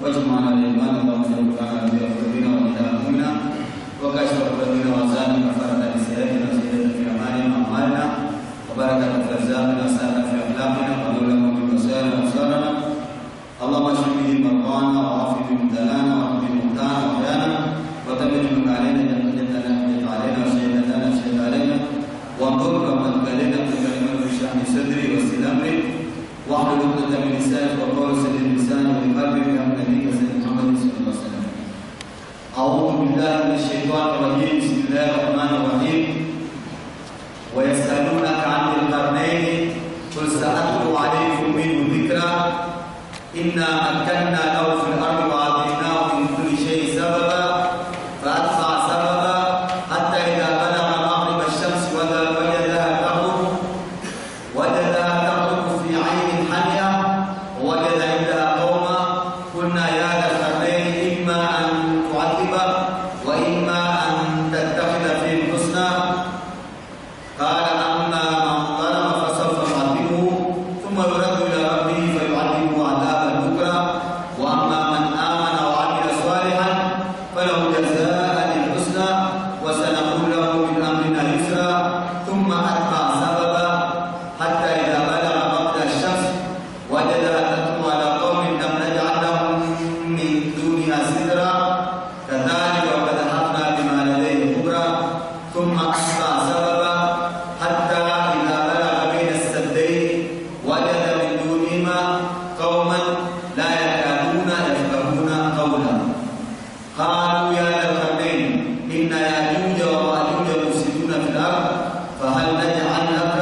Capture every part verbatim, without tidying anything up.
واجمعنا الإيمان اللهم وفقنا بأخذنا وبدعمنا وكشف قلوبنا وزادنا كفارة لسيئاتنا وسيئات في أعمالنا وأعمالنا وبركة في أرزاقنا وسعادة في أخلاقنا وقبولا وبمسائل وأبصارنا اللهم اشف به مرضانا وعافِ به مبتلانا واهد مبتانا وأحيانا وتمم علينا جنتنا حجت علينا وسيئتنا شهد علينا وانظر رحمة علينا بكلمة بشأن صدري واستدامري واحلل عقدة من لساني وقول سيد اللسان وقلبي بأمر نبيك سيد محمد صلى الله عليه وسلم. أعوذ بالله من الشيطان الرجيم. بسم الله الرحمن الرحيم. ويسألونك عن القرنين قل سأتلو عليكم منه ذكرا إنا مكنا له في الأرض وآتيناه من كل شيء سببا فأتبع سببا حتى إذا بلغ مغرب الشمس وجدها تغرب وجدها تغرب في عين حمية ووجد عندها قوما قلنا يا ذا القرنين إما أن تعذب وإما أن تتخذ فيهم حسنا قال أما من ظلم فسوف نعذبه ثم يرد إلى ربه فيعذبه عذابا نكرا وأما من آمن وعمل صالحا فله جزاء الحسنى وسنقول له من أمرنا يسرا ثم أتبع سببا حتى إذا بلغ مطلع الشمس وجدها تتلو على قوم لم نجعل لهم من دونها سترا كذلك وقد أحطنا بما لديه خبرا ثم أتبع سببا حتى إذا بلغ بين السدين وجد من دونهما قوما لا يكادون يفقهون قولا قالوا يا ذا القرنين إن يأجوج ومأجوج مفسدون في الأرض فهل نجعل لك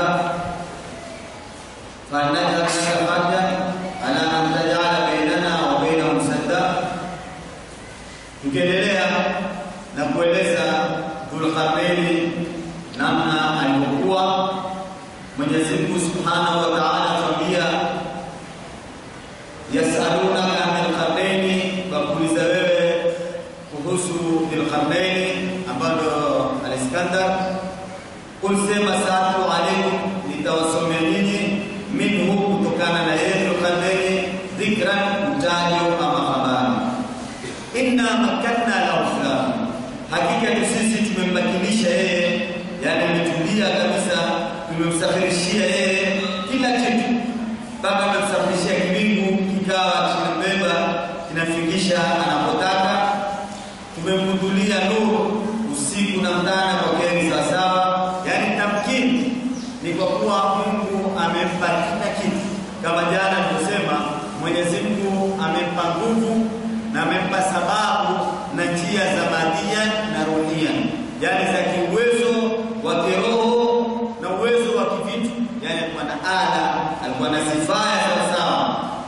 فهل نجعل لك خرجا على أن تجعل بيننا وبينهم سدا. Tukiendelea na kueleza Dhulqarnaini namna alivyokuwa, Mwenyezi Mungu Subhanahu wa Ta'ala atuambia yasalunaka anil qarnaini, wakuuliza wewe kuhusu Dhulqarnaini ambalo al-Iskandar. Qul sema sa'atu alaykum, nitawasomea nyinyi minhu, kutokana na yeye Dhulqarnaini, dhikran, utajo ama habari. Inna makanna lahu fil ardi, hakika sisi tumemmakinisha yeye, yani umetulia kabisa, tumemsafirishia yeye kila kitu, mpaka tumemsafirishia kiwingu kikawa kinabeba kinafikisha anapotaka, tumemhudhuria nuru usiku na mchana kwa keni sawasawa, yani tamkini ni kwa kuwa Mungu amempa kila kitu. Kama jana tulisema, Mwenyezi Mungu amempa nguvu na amempa sababu na njia za madia na rohia, yani za kiuwezo wa kiroho na uwezo wa kivitu, yani alikuwa na ala, alikuwa na sifaya sawa sawa.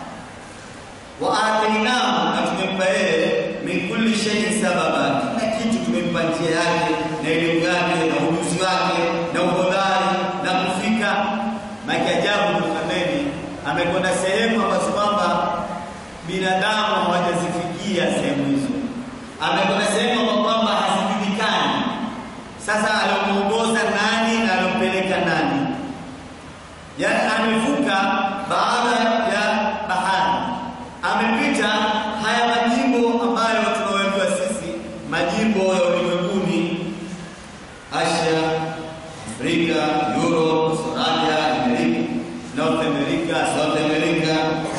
Wa atainahu, na tumempa yeye min kulli shay'in sababa, kila kitu tumempa njia yake na elimu yake na ujuzi wake na uhodari na kufika. Maajabu Dhulqarnaini amekwenda sehemu ambazo kwamba binadamu hawajazifikia sehemu hizo, amekwenda sehemu ambapo kwamba hazijulikani. Sasa alomuongoza nani na alompeleka nani? Yani amevuka baada ya bahari, amepita haya majimbo ambayo tunawajua sisi, majimbo ya ulimwenguni, Asia, Afrika, Europe, Australia, Amerika, North America, South America,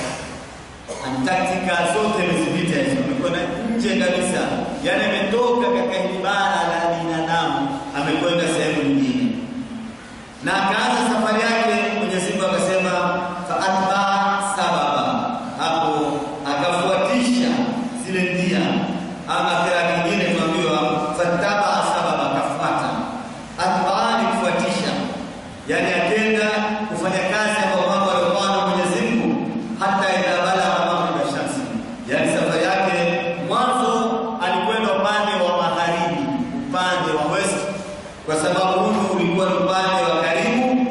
Antarctica, zote mezipita hizo, amekwenda nje kabisa, yani ametoka katika hili bara la binadamu, amekwenda sehemu nyingine na akaanza safari yake. Mwenyezi Mungu akasema faatba sababa, hapo akafuatisha zile njia, ama kila kingine tuambiwa fataba sababa, akafuata. Atba ni kufuatisha, yani atenda kufanya kazi kwa mambo aliyopanga Mwenyezi Mungu, hata ila bala maghrib ash-shams, yani safari yake mwanzo alikwenda upande wa magharibi, upande wa west, kwa sababu huu ulikuwa upande wa karibu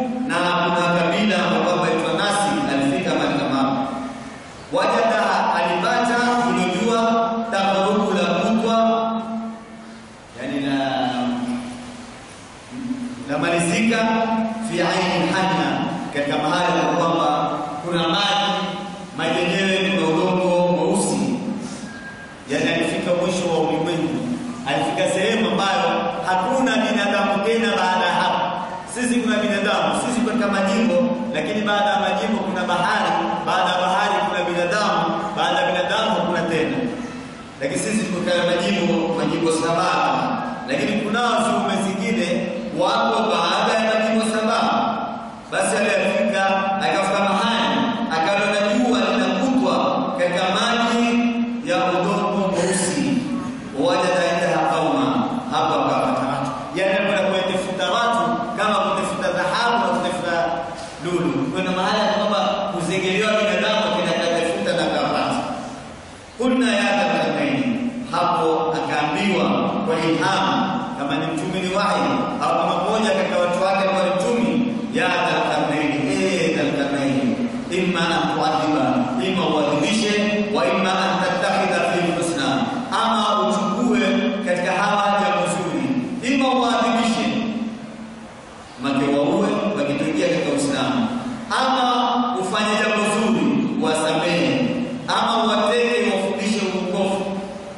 lakini sisi tukawa majibu majibu saba, lakini kunao zume zingine wako baada ya majibu saba. Basi alifika akafika mahali akaona jua linakutwa katika maji ya udongo mweusi, waje taenda kauma hapa akapata watu, yani kwa kutafuta watu kama kutafuta dhahabu na kutafuta lulu. Kuna mahali kwamba kuzingeliwa binadamu kinatafuta na kapata. Kuna yada kama hapo akaambiwa kwa ilham, kama ni mtume ni wahi au kama mmoja katika watu wake kwa mtume, ya al-karnaini eh al-karnaini imma an tu'adhiba, imma uadhibishe, wa imma an tattakhidha fi husna, ama uchukue katika hawa jambo zuri, imma uadhibishe make waue wakitokea katika Uislamu, ama ufanye jambo zuri wasamehe, ama wateke wafundishe uongofu,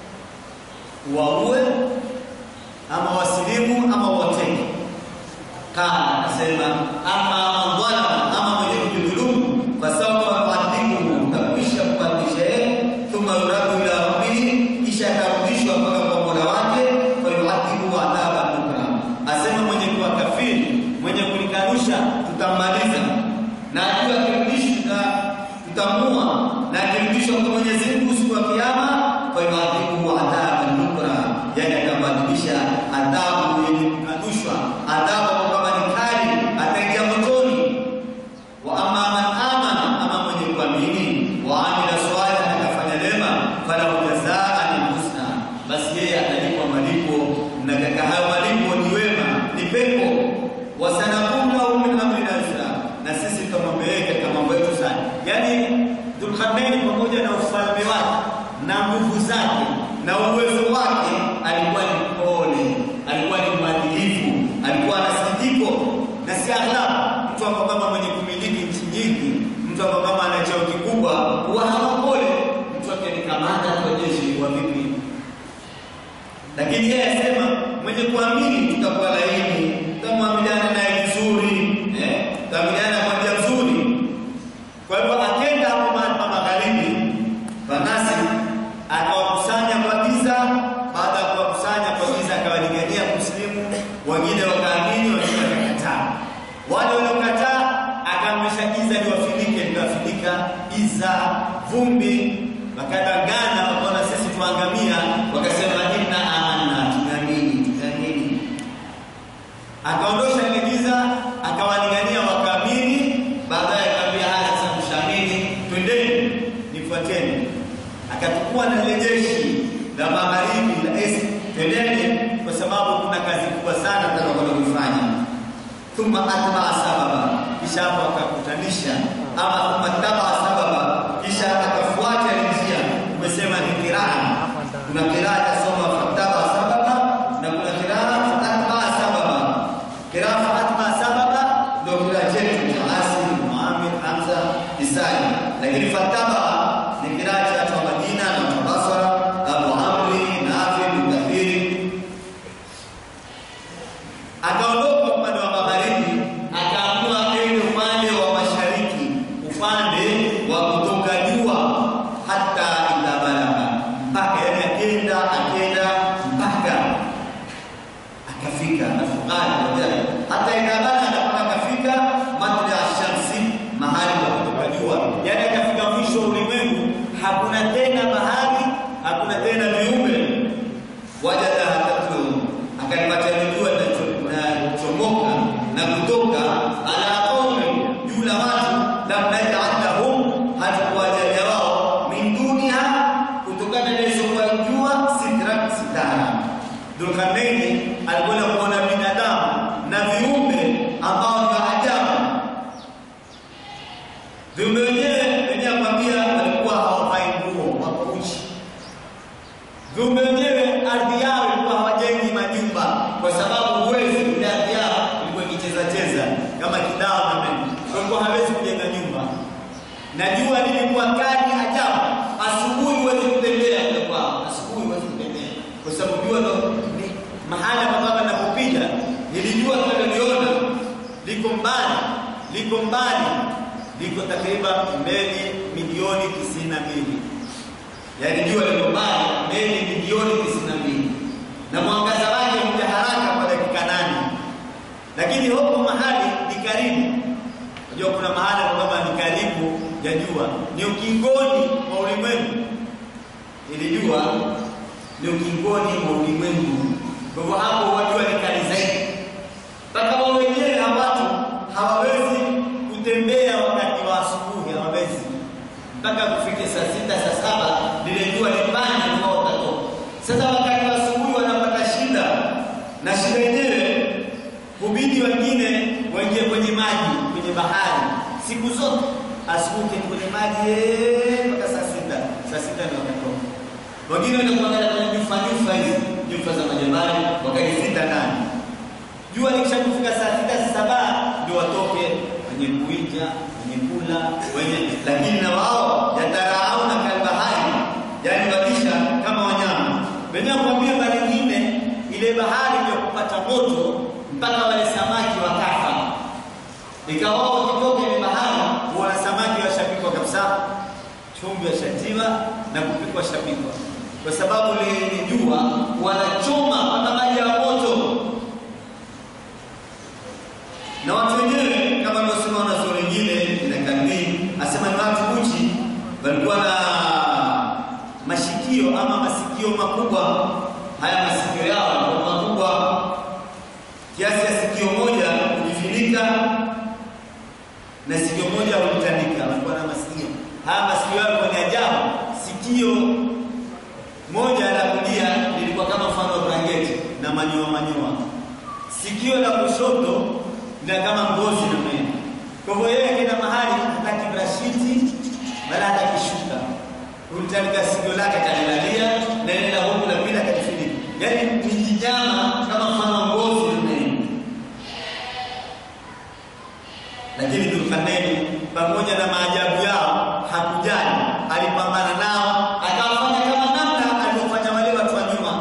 waue ama wasilimu ama wateke. Kana asema ama dhalama, ama mwenye kujidhulumu, fasawfa yu'adhibuhu, kabisha kuadhisha yeye, thumma yuradu ila rabbih, kisha atarudishwa mpaka kwa Mola wake, fa yu'adhibuhu adhaban nukra. Asema mwenye kuwa kafiri, mwenye kulikanusha tutambaliza, na akiwa kirudishwa tutamua, na kirudishwa kwa Mwenyezi Mungu siku ya kiyama, fa yu'adhibuhu adhaban nukra, yani atambadilisha adhabu yenye kukanushwa, adhabu kama ni kali, ataingia motoni. Wa amma man amana, ama mwenye kuamini, wa amila salih, akafanya mema, falahu jazaa'an husna, basi yeye atalipwa malipo, na katika hayo malipo ni wema, ni pepo. Wa sanakum lahu min amrina yusra, na sisi tutamwambia katika mambo yetu sana. Yani Dhulqarnain pamoja na ufalme wake na nguvu zake na uwezo wake, alikuwa ni pole, alikuwa ni mwadilifu, alikuwa na sidiko na si akhlaq. Mtu ambaye kama mwenye kumiliki nchi nyingi, mtu ambaye kama ana cheo kikubwa, huwa hana pole. Mtu wake ni kamanda kwa jeshi wa vipi, lakini yeye asema mwenye kuamini tutakuwa laini, tutamwamiliana naye vizuri, eh, tutamwamiliana kwa njia nzuri. Kwa hivyo akenda hapo magharibi, Banasi akawakusanya kwa giza. Baada ya kuwakusanya kwa giza, akawalingania kuslimu, wengine wakaamini, wengine wakakataa. Wale waliokataa akamesha giza liwafinike, liwafinika giza, vumbi, wakadangana, wakaona sisi tuangamia, wakasema inna amanna, tunaamini, tunaamini. Akaondosha ile giza, akawalingania, wakaamini. Baadaye akamwambia haya sasa, tushamini, twendeni, nifuateni. Akatukua na ile jeshi la magharibi la Est, twendeni, kwa sababu kuna kazi kubwa sana tutakayokwenda kufanya. Thumma atba sababa, kisha hapo akakutanisha, ama thumma taba sababa, kisha akafuata njia. Umesema ni kiraa, kuna kiraa kasoma fataba sababa, na kuna kiraa atba sababa. Kiraa atba sababa ndio kiraa chetu cha Asim, Muhammad, Hamza, Isai, lakini fataba ni kiraa cha Madina na Basra, Abu Amri, Nafi, Mudafiri. Akaondoka upande wa magharibi, akaamua aende upande wa mashariki, upande wa kutoka jua, hata ila balagha, mpaka yani akenda akenda mpaka akafika afghani, hata ila balagha, mpaka akafika matla ash-shamsi, mahali pa kutoka jua, yani akafika mwisho wa ulimwengu. Hakuna tena bahari, hakuna tena viumbe. Wajada hatatu, akalipata jua na chomoka na kutoka ala qaumi, juu la watu, lam naj'alhum, hatakuwajalia wao min dunia, kutokana na hizo kwa jua, sitrat sitara. Dhulqarnain alikuwa kuona binadamu na viumbe ambao ni ajabu. Viumbe wenyewe wenyewe kwambia walikuwa hawafai nguo, wako uchi. Viumbe wenyewe ardhi yao ilikuwa hawajengi majumba, kwa sababu uwezo ile ardhi yao ilikuwa ikicheza cheza kama kidao na mimi. Walikuwa hawezi kujenga nyumba. Na jua lilikuwa kali ajabu. Asubuhi huwezi kutembea kwa asubuhi huwezi kutembea. Kwa sababu jua ndo mahali ambapo linapopiga, nilijua tunaliona liko mbali, liko mbali. Liko takriban meli milioni tisini na mbili. Yaani jua liko mbali yeye ni milioni tisini na mbili na mwangaza wake huja haraka kwa dakika nane, lakini huko mahali ni karibu. Unajua kuna mahali kwamba ni karibu ya jua, ni ukingoni mwa ulimwengu. Ili jua ni ukingoni mwa ulimwengu, kwa hivyo hapo wajua ni kali zaidi. Mpaka wao wenyewe watu hawawezi kutembea wakati wa asubuhi, hawawezi mpaka kufika saa sita saa saba lile jua lipande ndio watatoka. Sasa wakati wa asubuhi wanapata shida, na shida yenyewe hubidi wengine waingie kwenye maji, kwenye bahari siku zote asubuhi kwenye maji mpaka saa sita saa sita ndio watatoka. Wengine wanakuangalia kwenye nyufa nyufa hizi nyufa za majabali wakati sita nane, jua likishafika saa sita saa saba ndio watoke wenye kuija, wenye kula, wenye, lakini na wao yatarauna kalbahari, yani wadisha kama wanyama. Wenyewe kuambia mara nyingine ile bahari ndio kupata moto mpaka wale samaki wakafa. Ikawa wakitoka ile bahari wana samaki washapikwa kabisa, chumvi yashatiwa na kupikwa shapikwa, kwa sababu ile jua wanachoma mpaka maji ya moto. Na watu wenyewe kama tunasema na sura nyingine inakamili, asema ni watu uchi, walikuwa na mashikio ama masikio makubwa. Haya masikio yao ni makubwa kiasi ya sikio moja kujifunika na sikio moja hulitandika. Walikuwa na masikio haya, masikio yao ni ajabu. Sikio moja la kulia lilikuwa kama mfano wa blanketi na manyoya manyoya, sikio la kushoto na kama ngozi na meno. Kwa hivyo yeye kila mahali hataki brashiti wala hataki shuka, hulitandika sikio lake kalilalia na ile la huko la pila kajifunika, yani ni kinyama kama mfano wa ngozi na meno. Lakini Dhulkarnaini pamoja na maajabu yao hakujali, alipambana nao, akawafanya kama namna alivyofanya wale watu wa nyuma.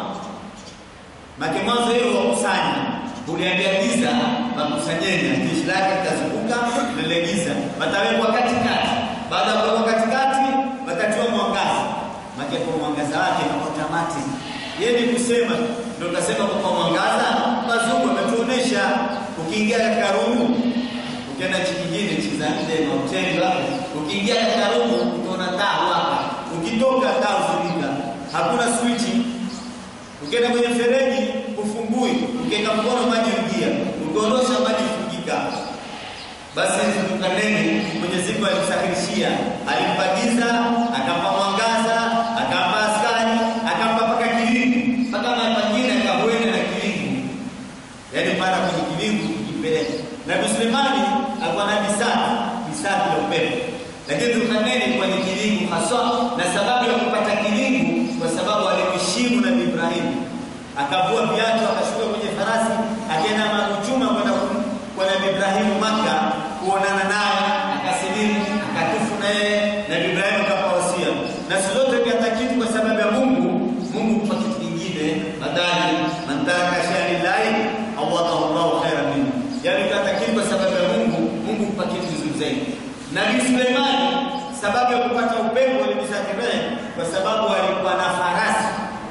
Maki mwanzo hiyo wakusanya, uliambia giza wakusanyeni, jeshi lake litazunguka lile giza, watawekwa katikati. Baada ya kuwekwa katikati watatiwa mwangaza, maki kwa mwangaza wake na automatic. Yeye ni kusema ndio kasema kwa mwangaza mazungu ametuonesha. Ukiingia katika rumu, ukienda nchi nyingine, nchi za nje na hoteli hapo, ukiingia katika rumu utaona taa hapa, ukitoka taa uzimika, hakuna switch. Ukienda kwenye fereji ufungui, ukiweka mkono maji ingia, ukiondosha maji fungika. Basi Dhulkarnaini Mwenyezi Mungu alimsafirishia, alimpagiza, akampa mwangaza, akampa askari, akampa paka kilingu, mpaka mapangine akahuenda na kilingu, yaani para kwenye kilingu kipeleka. Na Sulemani alikuwa na bisati, bisati ya upepo, lakini Dhulkarnaini kwa ni kilingu haswa, na sababu ya kupata kilingu kwa sababu alimheshimu Nabii Ibrahim. Akavua viatu, akashuka kwenye farasi, akaenda makuchuma kwenda kwa Nabii Ibrahim Maka kuonana naye, akasilimu, akatufu naye. Nabii Ibrahim akapa wasia, na silote kiata kitu kwa sababu ya Mungu, Mungu kwa kitu kingine badali. Man taraka shay'an lillahi awadahu Allahu khairan minhu, yani kiata kitu kwa sababu ya Mungu, Mungu kwa kitu kizuri zaidi. Nabii Sulemani sababu ya kupata upepo alimsafiri kwa sababu alikuwa na farasi.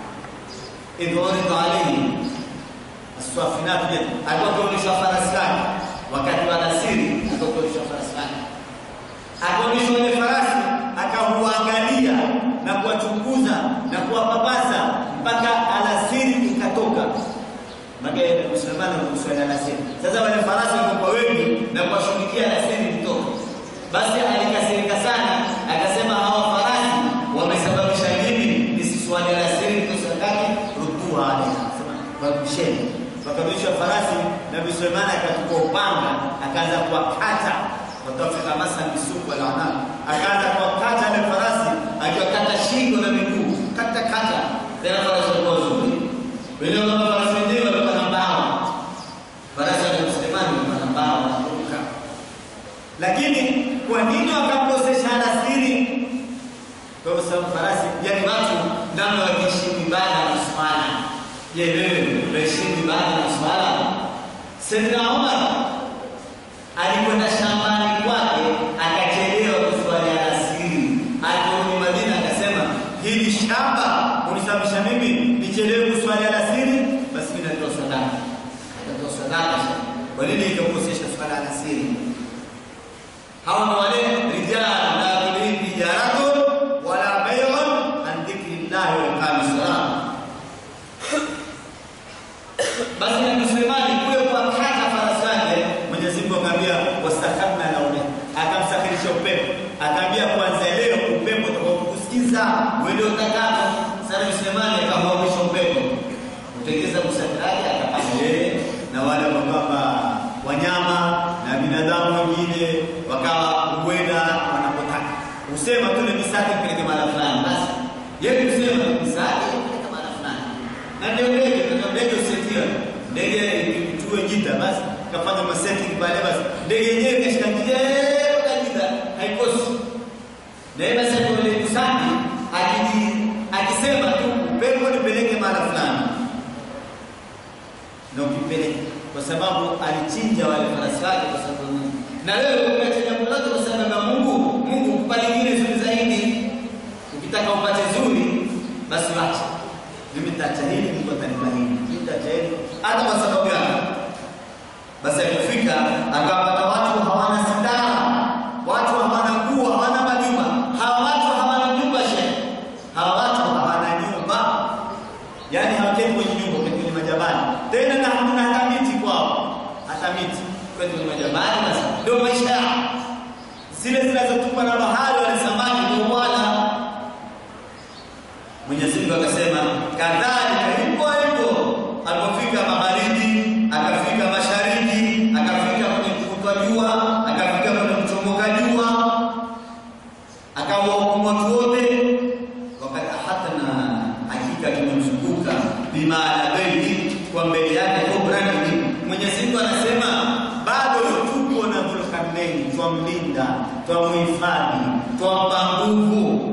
Idhoridu alayhi aswafinat, alikuwa farasi lake wakati wa alasiri, akaonyesha farasi lake, akaonyesha ile farasi, akahuangalia na kuwachunguza na kuwapapasa mpaka alasiri ikatoka. Magari ya Sulemani kuswali alasiri. Sasa wale farasi walikuwa wengi na kuwashughulikia alasiri kutoka. Basi alikasirika sana, akasema hawa farasi wamesababisha nini nisiswali alasiri kusakaki rutua hadi. Sema wakusheni. Wakabisha farasi, Nabii Sulemani akachukua upanga, akaanza kuwakata, watafika masa misuku wala ana. Akaanza kuwakata ile farasi, akiwakata shingo na miguu, kata kata. Tena farasi walikuwa wazuri. Wale kama farasi wenyewe walikuwa na mbao. Farasi wa Sulemani walikuwa na mbao na kuruka. Lakini kwa nini wakamkosesha alasiri? Kwa sababu farasi, yani watu namna wakiheshimu ibada na swala. Je, wewe unaheshimu ibada na swala? Sayyidina Umar alikwenda shambani kwake, akachelewa kuswali alasiri. Aliporudi Madina akasema, hili shamba unisababisha sababisha mimi nichelewe kuswali alasiri, basi mimi natoa sadaka. Natoa sadaka. Kwa nini ikakosesha swala alasiri? Hawa ni wale rijal la tulihim tijaratu wala bay'un an dhikrillah wa iqamis salat. Basi na Sulemani kule kwa kata farasi yake, Mwenyezi Mungu akamwambia wastakhamna launa, akamsafirisha upepo, akamwambia kuanzia leo upepo utakusikiza wewe utakao. Sasa Sulemani akamwamrisha upepo utengeza kusafiri, akapanda yeye na wale kwamba wanyama na binadamu wengine wakawa kwenda wanapotaka. Usema tu ni misaki peleke mahali fulani, basi yeye kusema misaki peleke mahali fulani. Na ndio ndege, ndio ndege usitia. Ndege itue jita basi kafanya masetting pale, basi ndege yenyewe kashika njia kabisa haikosi. Na yeye basi ndio kusaki akiji akisema tu upepo nipeleke mahali fulani. Ndio kipeleke kwa sababu alichinja wale farasi wake kwa sababu Mungu. Na wewe ukiacha jambo lolote kwa sababu ya Mungu, Mungu kukupa lingine zuri zaidi. Ukitaka upate zuri, basi acha. Mimi nitaacha hili, Mungu atanipa hili. Nitaacha hili hata kwa sababu yake. Basi alifika akapata watu hawana sitara, watu hawana nguo, hawana majumba. Hawa watu hawana nyumba shehe. Hawa watu hawana nyumba. Yaani hawaketi kwenye nyumba, kwenye majabali. Tena na hamna hata miti kwao. Hata miti kwenye majabali, basi ndio maisha yao. Zile zinazotupa na bahari wale samaki ndio wala. Mwenyezi Mungu akasema kadhalika hivyo hivyo alipofika magharibi, akafika mashariki, akafika kwenye kutoka jua, akafika kwenye kuchomoka jua, akawahukumu watu wote wakati hata na hakika tumemzunguka bimaana baini kwa mbele yake Ibrahim. Mwenyezi Mungu anasema bado tuko na Dhulkarnain, twamlinda, twamhifadhi, twampa nguvu.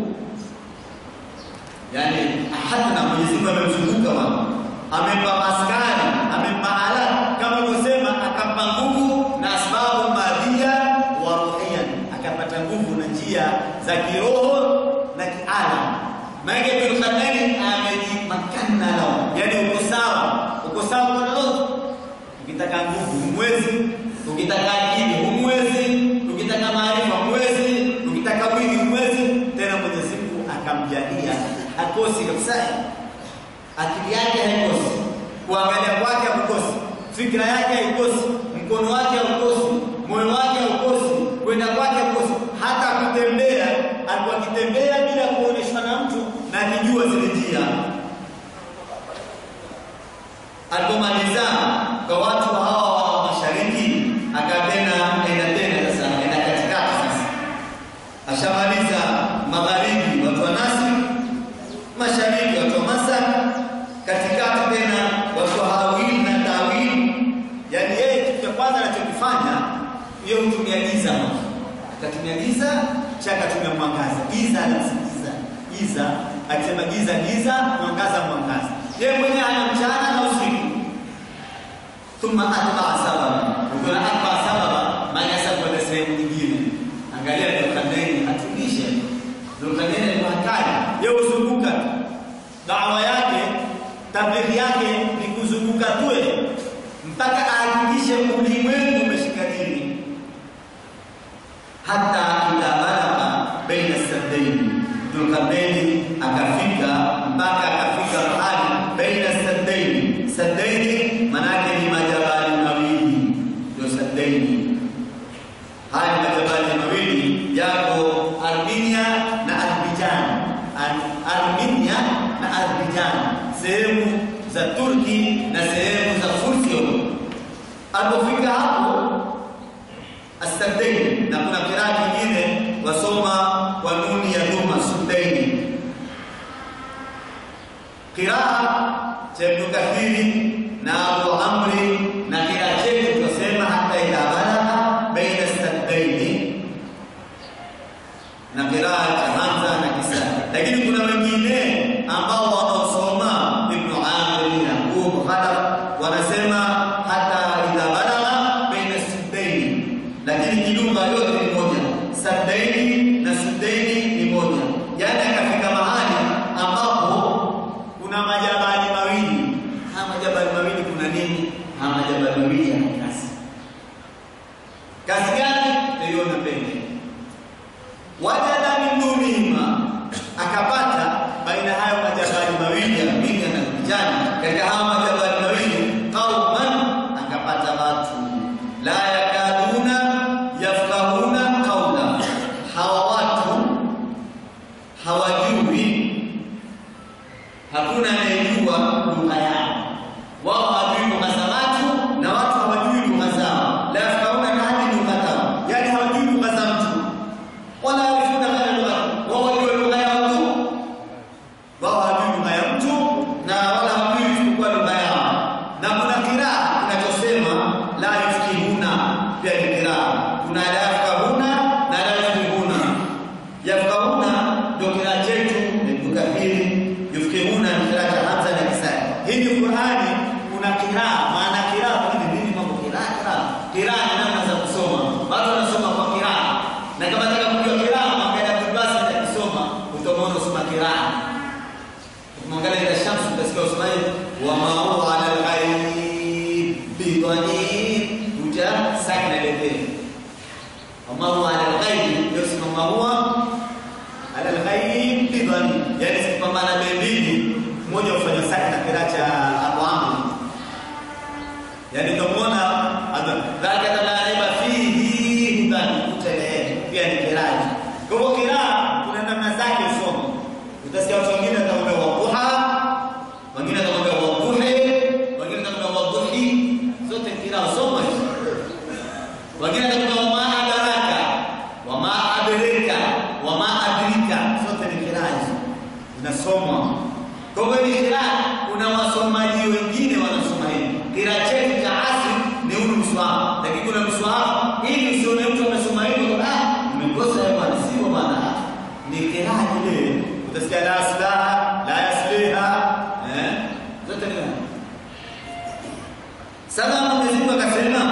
Yani hata na Mwenyezi Mungu amemzunguka wao, amempa maskani, amempa ala kama kusema, akampa nguvu na sababu madhia wa ruhiyan, akapata nguvu na njia za kiroho na kiala. Maana Dhulkarnain amejimakana nao, yani uko sawa, uko sawa kwa lolote. Ukitaka nguvu mwezi, ukitaka akili mwezi, ukitaka maarifa mwezi, ukitaka mwili mwezi. Tena Mwenyezi Mungu akamjalia hakosi kabisa, akili yake haikosi, kuangalia kwake hakosi, fikra yake haikosi, mkono wake hakosi, moyo wake hakosi, kwenda kwake hakosi. Hata kutembea alikuwa akitembea bila kuoneshwa na mtu na akijua zile njia. Alipomaliza kwa watu hawa wa mashariki, akapenda enda tena sasa, enda katikati sasa. Ashamaliza magharibi watu wa Nasri, mashariki watu wa Masar, katikati tena watu wa Hawil na Tawil. Yani yeye kitu cha kwanza anachokifanya yeye hutumia giza. Akatumia giza, chaka tumia mwangaza. Giza na giza. Giza, akisema giza giza, mwangaza mwangaza. Yeye mwenyewe ana mchana na usiku. Thumma atba sababa. Ukuna atba sababa, maana sababu ni sehemu nyingine. Angalia Dhulkarnain atulishe. Dhulkarnain ni hatari. Yeye uzunguka. Dawa yake, tablighi yake ni kuzunguka tu mpaka ahakikishe ulimwengu umeshika dini. Hata ila balagha baina saddain. Dhulkarnain akafika mpaka akafika mahali baina saddain. Saddain maana yake ni majabali mawili, ndio saddain. Haya majabali mawili yako Armenia na Azerbaijan. Armenia na Azerbaijan, sehemu za Turki na sehemu za Fursi. Alipofika hapo As-Saddain, na kuna kiraa kingine wasoma kwa nuni ya dhuma Suddain. Kiraa cha Ibn Kathir na Abu Amri na kiraa chetu tunasema hata ila balagha baina Saddain, na kiraa cha Hamza na Kisa. Lakini kuna wengine ambao wanaosoma Ibn Amri na Abu Khalaf wanasema hata ila balagha baina Saddain, lakini kilugha yote ni moja. Saddain na Suddain ni moja. Yani akafika mahali ambapo kuna hawajui, hakuna anayejua lugha yao. Wao hawajui lugha za watu na watu hawajui lugha zao. La yafqahuna hadi lugha zao, yani hawajui lugha za mtu wala yarifuna ghayra lugha. Wao hawajui lugha ya mtu, wao hawajui lugha ya mtu na wala hawajui isipokuwa lugha yao. Na kuna kiraa kinachosema la yafqihuna, pia ni kiraa. Kuna la yafqahuna na la yafqihuna. Yafqahuna ndio kiraa chetu ni kafiri, yafqihuna ni kiraa cha Hamza na Kisai. Hii ni Qur'ani. Kuna kiraa, maana kiraa ni nini? Mambo kiraa, kiraa kiraa ni namna za kusoma. Watu wanasoma kwa kiraa, na kama nataka kujua kiraa mwangalia basi atakisoma, utaona usoma kiraa. Mwangalia ile Shamsu utasikia usomaji wa ma'u 'ala al-ghaib bi dhanin uja sakna lete. Wa ma'u 'ala al-ghaib yusma ma'u 'ala al-ghaib bi dhanin, yani sipambana mbili mmoja ufanya sakna kiraa cha Abu Amr. Yani tumeona dhaka la riba fihi hudan utele pia ni kiraa. Kwa hivyo kiraa kuna namna zake usome. Utasikia watu wengine watakwambia waduha, wengine watakwambia waduhi, wengine watakwambia waduhi, zote kiraa usome. Wengine watakwambia wama adaraka, wama adraka, wama adrika, zote ni kiraa zinasomwa. Kwa hivyo ni kiraa, kuna wasomaji wengine wanasoma hivi. Kiraa chetu cha asili ni ule mswahafu, lakini kuna mswahafu ili usione mtu amesoma hivyo ah umekosa bwana, sio bwana, ni kiraa ile. Utasikia la aslaha, la yasliha, eh zote ni salama. Mwenyezi Mungu akasema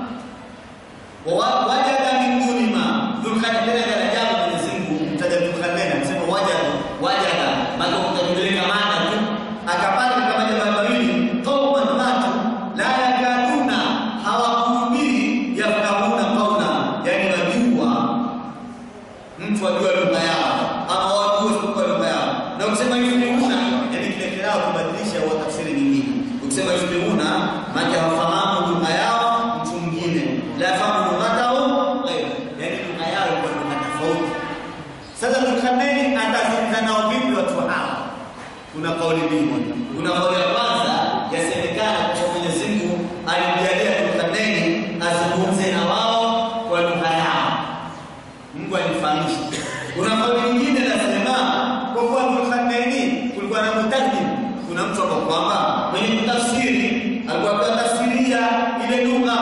wa wajada min dunima dhulkhatina darajabu. Mwenyezi Mungu mtaja dhulkhatina anasema wajada, wajada maana kutajulikana maana tu, akapata kama jambo mawili qauman watu la yakaduna hawakubiri yafqahuna qawla, yani wajua mtu ajua lugha yao ama wajua kwa lugha yao. Na ukisema yufqihuna, yani kile kirao kubadilisha wa tafsiri nyingine. Ukisema yufqihuna maana hawafahamu lugha yao mtu mwingine, la yafahamu lughatahu ghayr, yani lugha yao iko lugha tofauti. Sasa Dhulkarnaini atazungumza nao vipi watu hao? Kuna kauli mbili. Kuna kauli ya kwanza yasemekana kwa Mwenyezi Mungu alimjalia Dhulkarnaini azungumze na wao kwa lugha yao. Mungu alifahamisha. Kuna kauli nyingine inasema kwa kuwa Dhulkarnaini kulikuwa na mutarjim, kuna mtu hapo kwamba mwenye kutafsiri alikuwa anatafsiria ile lugha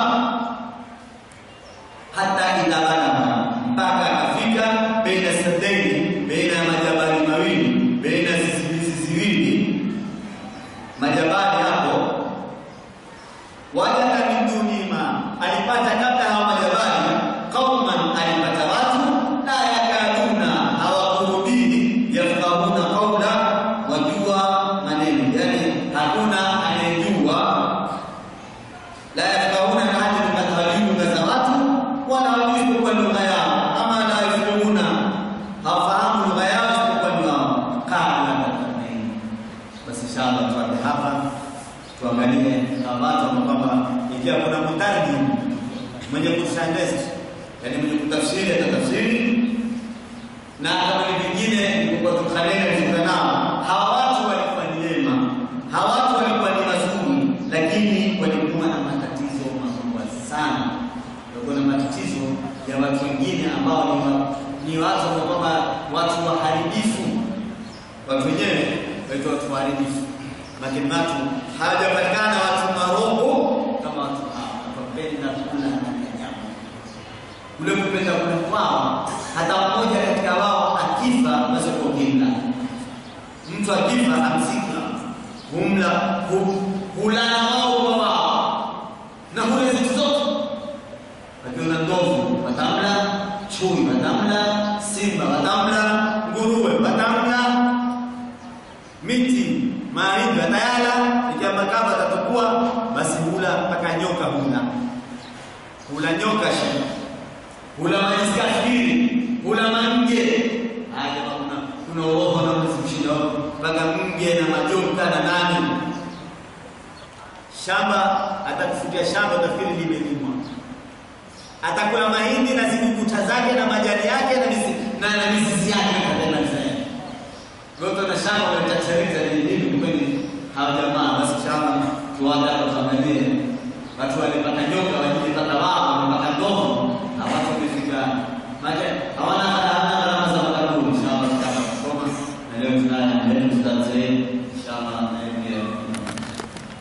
hata ila balagha, mpaka akafika baina sadaini, baina ya majabali mawili, baina zizizi ziwili majabali hapo. Wajada min dunima, alipata kabla hawa majabali qauman, alipata watu la yakaduna hawakurubini yafqahuna qawla, wajua maneno, yani hakuna anayejua. La yafqahuna hadi mtawalimu za watu wala hawajui kwa lugha yao, ama la yafqahuna hawafahamu lugha yao isipokuwa ni wao. Kana Dhulkarnaini. Basi inshallah tuende hapa tuangalie watu kwamba ikiwa kuna mutarjim mwenye kutranslate, yani mwenye kutafsiri atatafsiri, na kama ni vingine ni kwa Dhulkarnaini nao. Hawa watu walikuwa ni wema, hawa watu walikuwa ni wazuri, lakini walikuwa na matatizo makubwa sana. Walikuwa na matatizo ya watu wengine ambao ni ni watu kwamba watu waharibifu. Watu wenyewe waitwa watu waharibifu, lakini watu hawajapatikana watu maroho kama watu hao. Wapenda kula na nyama, ule kupenda kula kwao, hata mmoja katika wao akifa basi kwa kimla. Mtu akifa amzika humla hula na wao kwa wao, na hula vitu zote. Wakiona ndovu watamla, chui watamla, simba watamla, nguruwe watamla, miti mahindi watayala, ikiamba kama atatukua basi hula mpaka nyoka hula. Hula nyoka shida, hula majiskafiri, hula mange. Haya kuna kuna roho na msishida mpaka mge na majoka na nani. Shamba atakufutia shamba utafikiri limelimwa. Atakula mahindi na zikukuta zake na majani yake na mizizi na mizizi yake na tena waangalie watu walipata nyoka wajipata wao mpaka ndogo na watu kufika maana hawana hata gharama za makaburi. Inshallah kama kusoma na leo tunaye ndio tutaanza inshallah.